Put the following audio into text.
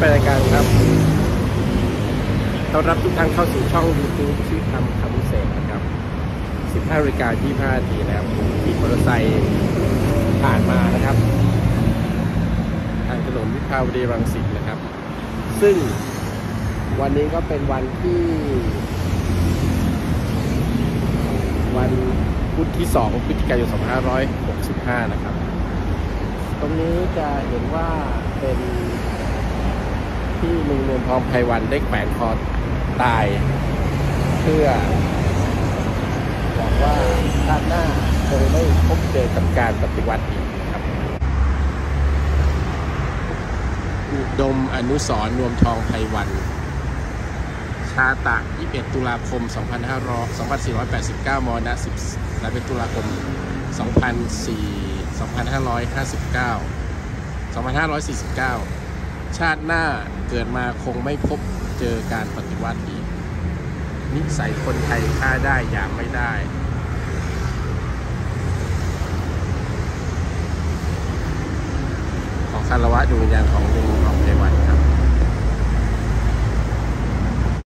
เป็นรายการครับต้อนรับทุกท่านเข้าสู่ช่อง YouTube ชื่อคำพิเศษนะครับ 15:25 นาทีนะครับผมขี่มอเตอร์ไซค์ผ่านมานะครับทางถนนวิภาวดีรังสิตนะครับซึ่งวันนี้ก็เป็นวันที่วันพุธที่2พฤศจิกายน 2565 นะครับตรงนี้จะเห็นว่าเป็นที่ลุงนวลทองไพวันได้แขวนคอตายเพื่อบอกว่าชาติหน้าคงไม่พบเจอกับการปฏิวัติอีกครับอุดมอนุสรณ์นวลทองไพวันชาตะ 21 ตุลาคม 2489 มณ. 11 ตุลาคม 2549 ชาติหน้าเกิดมาคงไม่พบเจอการปฏิวัติอีกนิสัยคนไทยฆ่าได้อย่างไม่ได้ขอคารวะดวงวิญญาณของ